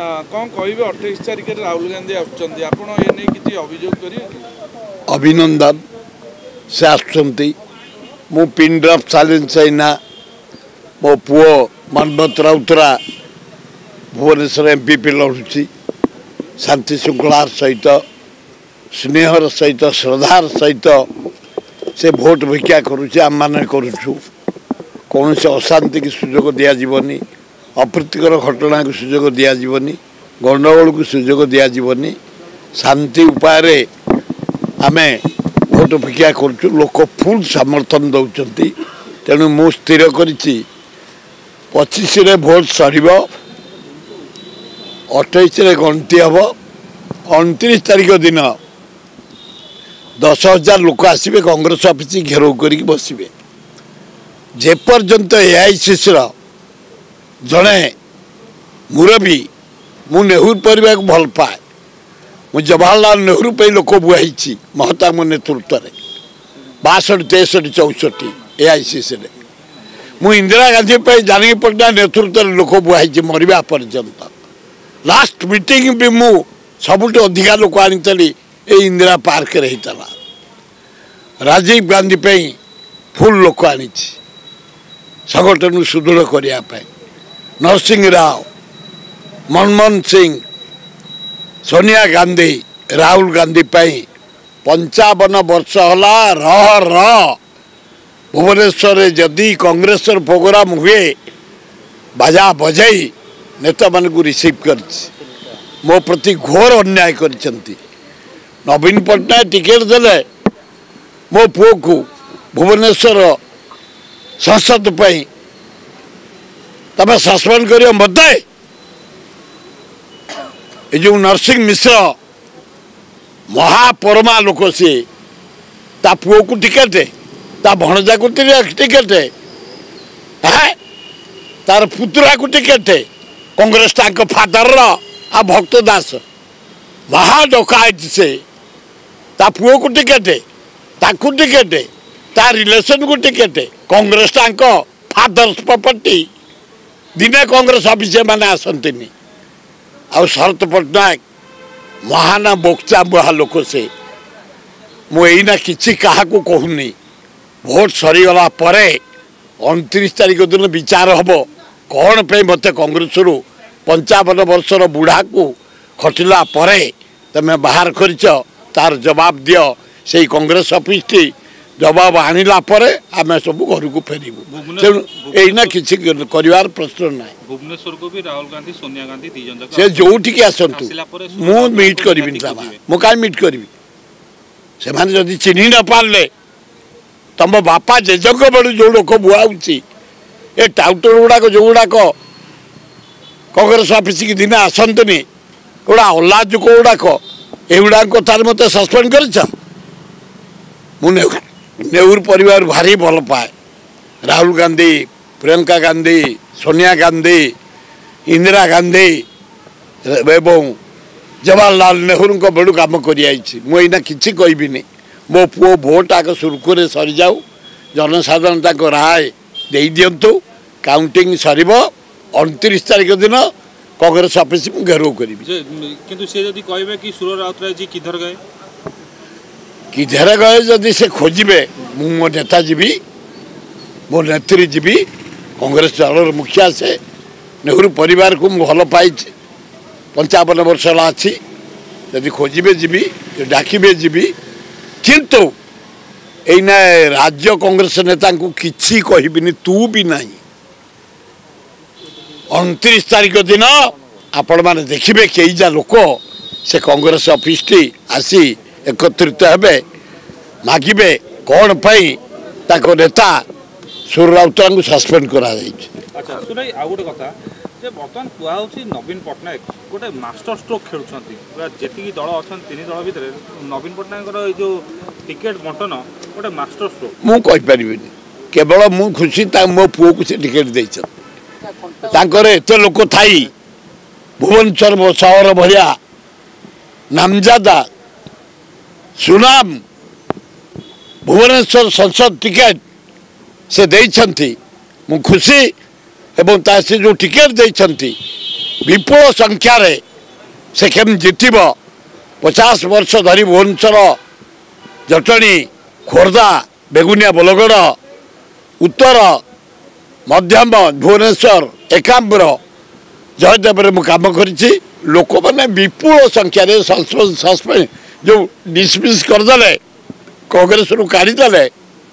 कौन कहे 28 तारिख राहुल गांधी आने किसी अभियोग करेंगे? अभिनंदन से आसुँच मु पिन ड्रप चैलेंज ना मो पुओ मनमत राउतरा भुवनेश्वर एमपीपी लड़ुची शांति श्रृंखलार सहित स्नेहर सहित श्रद्धार सहित से भोट भिक्षा करुचे आम मैंने करुचु कौन से अशांति की सुजोग दिज्वनी अप्रीतिकर घटना को सुजोग दिज्वनी गंडगोल को सुजोग दिज्वनी शांति उपाय आम भोट भिक्षा करुचु लोक फुल समर्थन दौरान तेणु मु स्थिर करी 25 भोट सर 28 गणति हम 29 तारिख दिन 10,000 लोक आसवे कांग्रेस ऑफिस घेराव कर बसवे जेपर्यंत एआईसीसी जड़े मुरबी मु नेहरू परिवार को भल पाए मु जवाहरलाल नेहरू पे लोक बुआई महताब नेतृत्व में 62, 63, 64 एआईसीसी मु इंदिरा गांधी पे जानकी पट्टनायक नेतृत्व में लोक बुआई मरवा पर्यंत लास्ट मीटिंग भी मु सबुठ अधिका लोक आनी इंदिरा पार्क रहीता राजीव गांधी पे फुल लोक आनी संगठन सुदृढ़ करने नरसिंह राव मनमोहन सिंह सोनिया गांधी राहुल गांधी 55 वर्ष है भुवनेश्वर जदि कांग्रेस प्रोग्राम हुए बाजा बजाई नेता मान को रिसीव कर मो प्रति घोर अन्याय कर नवीन पट्टनायक टिकेट देले मो पुओ को भुवनेश्वर संसद तमें सस्पेंड कर मत जो नरसिंह मिश्र महापरमा लोक सी ता पुओ को टिकेट ता भणजा को टिकेट तार पुतरा को टिकेट कांग्रेस फादर आ भक्त दास महाडकायत से ता पुओ को टिकेट ताकू टिकेट ता रिलेशन को टिकेट कांग्रेस फादर्स प्रॉपर्टी दिने कांग्रेस ऑफिस माने आसंतिनी आ शरत पट्टनायक महाना बोक्चा बुहा लोक से मुझा कि क्या कहूनी भोट सरीगला 29 तारिख दिन विचार हम कौन पे मत कांग्रेस 55 वर्षर बुढ़ा को खटिला तमें बाहर कर तार जवाब दियो से कांग्रेस ऑफिस टी जवाब आनिला आम सब घर को फेरू एना किसी कर प्रश्न ना भुवनेश्वर को भी राहुल गांधी सोनिया गांधी से जो आसतु मु मीट करी मु कहीं मीट करी से जदि चिन्ह न पारे तुम बापा जेजक बड़ू जो लोक बुआऊँगी ए टाउटर गुड़ाक जो गुड़ाक कांग्रेस ऑफिस की दिन आसतुनि गुड़ा अलाजुक गुड़ाक एगुड़ा तार मत सस्पेंड कर नेहरू परिवार भारी भल पाए राहुल गांधी प्रियंका गांधी सोनिया गांधी इंदिरा गांधी एवं जवाहरलाल नेहरू बड़ू कम करना कि कहबिनी मो पुओ भोट आग सुरखुरे सरी जाऊ जनसाधारण राय दे दिंतु काउंटिंग सर 29 तारिख दिन कांग्रेस ऑफिस में घेराव करी किंतु से जदी कहबे कि सुर राउतराय जी किधर गए जदि से खोजे मो नेता जीवी मो नेत्री जीवी कांग्रेस दल मुखिया से नेहरू परिवार को भल पाई 55 वर्ष अच्छी जदि खोजे जीवी डाकिबे जीवी किंतु एना राज्य कांग्रेस नेता को किसी कहबिनी तू भी नहीं 29 तारिख दिन आपण मैंने देखिए कई जा लोक से कांग्रेस ऑफिस टी आसी एकत्रित हे मागिबे कौन पाई ताको नेता सुर राउतरा को सस्पेंड करा अच्छा सुनाई आ गोटे कथा जे बर्तमान कहउछि नवीन पट्टनायक गोटे मास्टर स्ट्रोक खेलुछंती पूरा जेतिकी दल अछन तीन दल भितर नवीन पट्टनायक जो टिकेट बंटन गोटे मास्टर स्ट्रोक मु कहि परिबिनी केवल मु खुशी ता मो पुओ को से टिकेट देछ ताकर एते लोक थाई भुवनेश्वर शहर भरिया नामजादा सुनाम भुवनेश्वर संसद टिकेट से देइछंती मु खुशी एवं से जो टिकेट देइछंती विपुल संख्यार से केम जितब 50 वर्ष धरी भुवनेश्वर जटणी खोर्धा बेगुनिया बोलगड़ उत्तर मध्यम भुवनेश्वर एकाम्बर जयदेव में कम कर लोक मैंने विपुल संख्यार सस्पेंड जो डिसमिस करदे कांग्रेस रु काढ़ीदे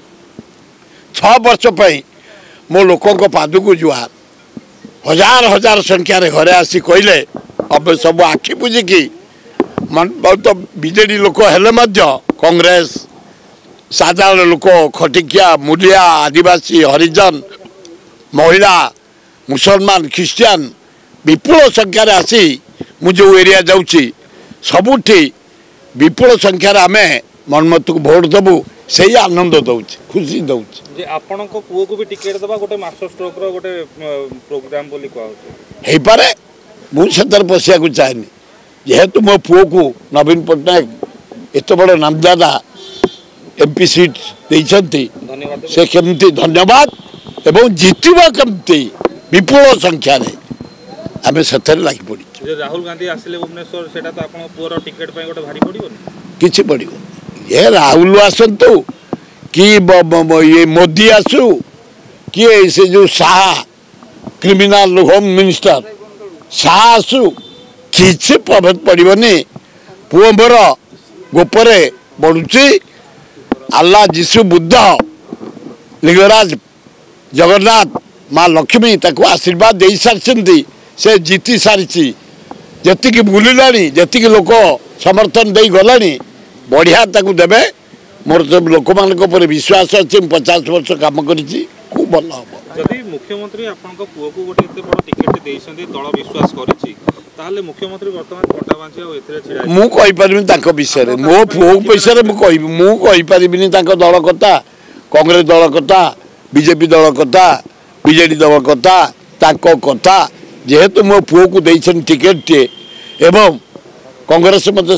6 वर्ष मो लोकों पादक जुआर हजार हजार संख्यार घरे आसी कहले अब सब आखि बुझिकी बहुत बीजेडी लोक हेले कांग्रेस साधारण लोक खटिकिया मुलिया आदिवासी हरिजन महिला मुसलमान ख्रिस्टियान विपुल संख्यार आसी मु जो एरिया जाऊँगी सबुठी विपुल संख्यार आम मनमत को भोट देवु से आनंद दौर खुशी दौर आपण पुओ को भी टिकेट दबा गोटे मास्टर स्ट्रोक रो गोटे प्रोग्राम बोली कहउछ हे पारे मुझे पशिया को चाहेनी जेहेतु मो पुओ को नवीन पट्टनायक एत बड़ नामदादा एमपी सीट देइछंती से केमती धन्यवाद एवं जितवा केमती विपुल संख्यार आम से लगी पड़ी राहुल गांधी आसिले भुवनेश्वर सेटा तो आपण पुओर टिकेट पे गोटे भारी पड़िबो किछि पड़िबो ये राहुल आसतु कि ये मोदी आसु कि से जो Shah criminal home minister Shah आसु किसी प्रभाव पड़ोनी पुओ मोर गोपरे बढ़ुची आल्ला जीशु बुद्ध लिंगराज जगन्नाथ माँ लक्ष्मी ताको आशीर्वाद दे सारी से जीति सारी जी बुला जी लोक समर्थन दे गला बढ़िया ताकू देवे मोर सब लोक मान विश्वास अच्छे 50 वर्ष काम कर खूब भल हम जदि मुख्यमंत्री आपण पुओ को गोटे एते बड़ टिकेट देइछन्ती दल विश्वास करिछि ताहले मुख्यमंत्री वर्तमान पटा बांची आ एतरे छिड़ा मु कहि परबिन ताको विषय रे मो पुओ विषय रे मु कहि परबिन ताको दल कथा कांग्रेस दल कथा बीजेपी दल कथा बीजेडी दल कथा ताको कथा जेहेतु मो पुओ को देइछन टिकेट टे एवं कांग्रेस मत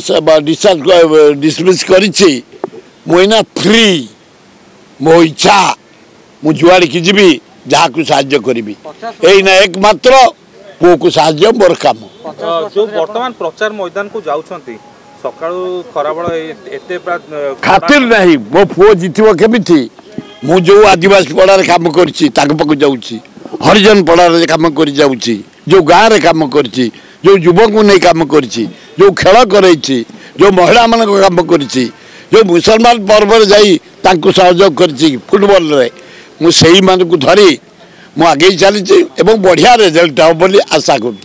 डिसमिस करिछि मुना फ्री मो इच्छा मु जुआड़ की जीवी जहाँ को साहाय्य करी एना एकमात्र पुओ को साहाय्य मोर काम जो वर्तमान प्रचार मैदान को जाउछंती सकाळु खराबळ एते खातिर नहीं मो पुओ जितबो केमिति मु जो आदिवासी पड़ार काम करछि ताक पाक जाउछि हरिजन पड़ार काम कर जाउछि जो गाँव रे काम करछि जो युवक को नहीं काम करछि जो खेल करछि जो महिला मान काम करछि जो मुसलमान पर्व जाई तांको सहयोग करछि फुटबॉल रे मु सेही मान को धरी मु आगे चली एवं बढ़िया रिजल्ट हो बोली आशा कर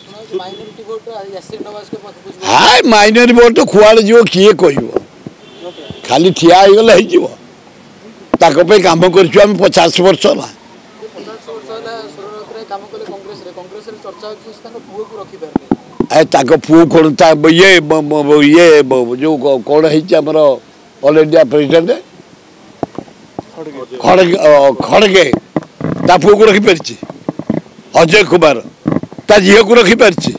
हाय माइनर वोट खुआड़े जीव किए कह खाली ठिया होगले हो काम कर 50 वर्ष है पुओ कौन ये जो कौन है ऑल इंडिया प्रेसिडेंट खड़गे ता पुओ को रखिपारी अजय कुमार ता झील को रखिपारी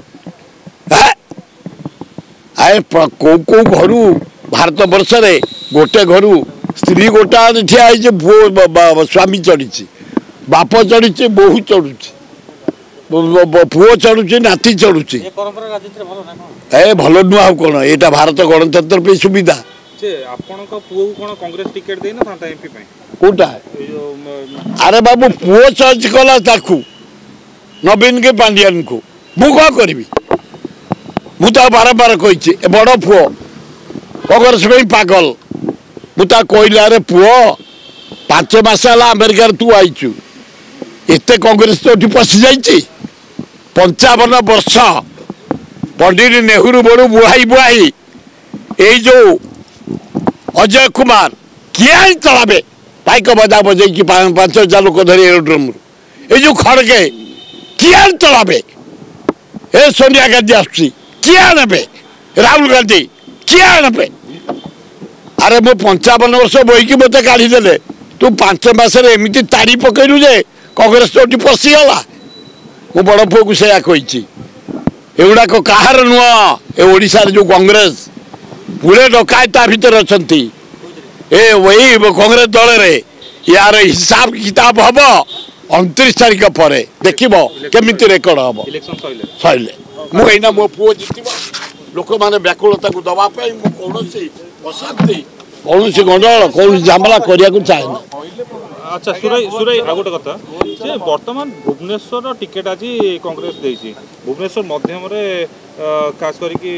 आए कौ कौ घर भारत वर्ष रे गोटे घर स्त्री गोटा ठिया पुओ स्वामी चढ़ी बाप चढ़ी बोहू चढ़ुची पुओ चढ़ुची नाती चढ़ुची ए भल नुआ कौन यहाँ भारत गणतंत्र पे सुविधा कौटा अरे बाबू पुओ चॉइस कला ताकू नवीन के पांडियान को मु कौन करी मुझे बारंबार कही बड़ पुओ कांग्रेस में पागल मुझे कहली अरे पुओ 5 मास है अमेरिकार तू आईचु एत कांग्रेस तो पशि जा 55 वर्ष पंडित नेहरू बड़ू बुहाई बुहाई ये जो अजय कुमार किए चलाबे पाइक बजा बजे 5,000 लोक धरी एरोड्रोम ये जो खड़गे किए चलाबे ए सोनिया गांधी आसुची किए ने राहुल गांधी किए ने अरे मो 55 वर्ष बोईकी मत काढ़ीदे तू 5 मास एमती ताड़ी पकड़ू जे कांग्रेस तो पशिगला मु बड़ पुओ को से कही एगुड़ाक कहार नुह ए ओडिशा जो कांग्रेस पुरे डकायता भितर अच्छा ए वही कांग्रेस दल रे यार हिसाब किताब हम 29 तारीख पर देखो केमी रेकर्ड हम सैले मुझे मो पुओ जित लोक मैंने व्याकुलता को दवाई कौन अशांति कौन गंडगोल कौन झमेला करने को चाहे ना। अच्छा सुरई आ गोटे कथा जे वर्तमान भुवनेश्वर टिकेट आज कांग्रेस देछि भुवनेश्वर मध्यम रे खास करके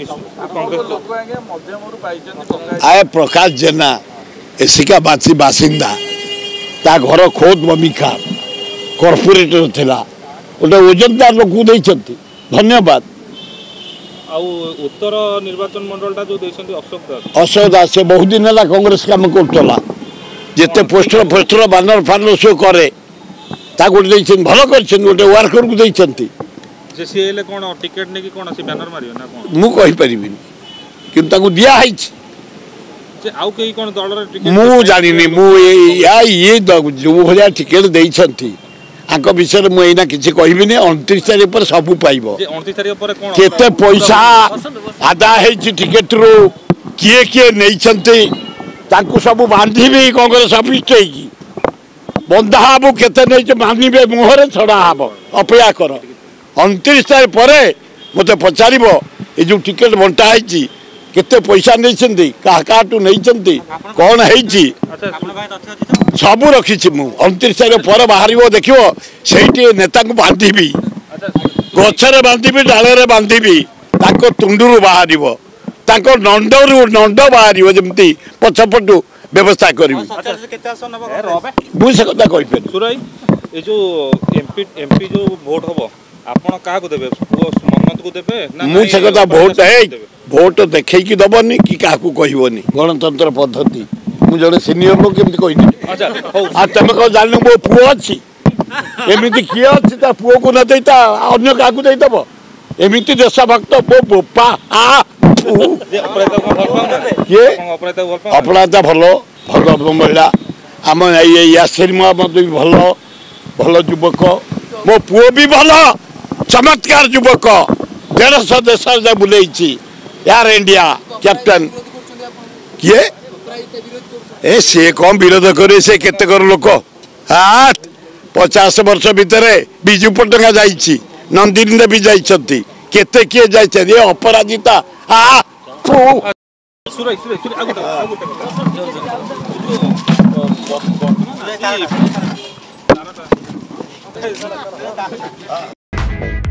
कांग्रेस आए प्रकाश जेना एसिका बासी बासिंदा ता घर खोद बमिखा कॉर्पोरेटर थिला गोटे ओजनदार लोक देइछंती धन्यवाद। आउ उत्तर निर्वाचन मंडलटा जो देइछंती अशोक दास से बहुत दिन है कांग्रेस काम करतला जिते पोस्टर बानर फानर शो करे गोटे भल कर गोटे वर्कर को देइछंती जे सीएल कोन टिकट ने कि कोन से बैनर मारियो ना कोन मु कहि परिबिनी किंतु ताको दिया हाइछ जे आउ कई कोन दल रे टिकट मु जानिनी मु ये जो भलिया टिकट देइछंती आंको विषय मु एना किछि कहबिनी 29 तारिख पर सब पाइबो जे 29 तारिख पर कोन केते पैसा आदा हेछि टिकट रो किए नेइछंती तांको सब बांधिबे कांग्रेस ऑफिस की बंधा हबो केते नै बांधिबे मुहरे छड़ा हबो अपेक्षा कर 29 तारिख पर मते पचारिबो ए जो टिकट बंटा हेछि केते पैसा नेइछंती काटू नेइछंती कोन हेछि सब रखी मु 29 तारिख पर बाहर देखो से नेता को बांधि गचर बांधि डाल बांधि तुंडू बाहर नंडरू नंड बाहर जमी पछपटू व्यवस्था करी मुझे कथा कही ये जो एमपी जो वोट हम आपण क्या देवे मनोज को देवे मुझे कथा वोट है वोट देखी दबनी कि क्या कहबनी गणतंत्र पद्धति मु जड़े सीनियर लोग केमती कही तुम कौन जान मो पुओ अच्छी एमती किए अच्छी पुओ को न देता अन्य क्या देदब एमती देशभक्त मो बोपा किए अपराधा भल भल महिला आम सिनेमा भी भल भल युवक मो पुओ भी भल चमत्कार युवक 150 देश बुले एयर इंडिया कैप्टन किए ए सी कौन विरोध करे से केते कर लोक 50 वर्ष भितर विजु पटना जाइछि नंदिनी देवी जाइछंती केते किए जाइछे अपराजिता सुरई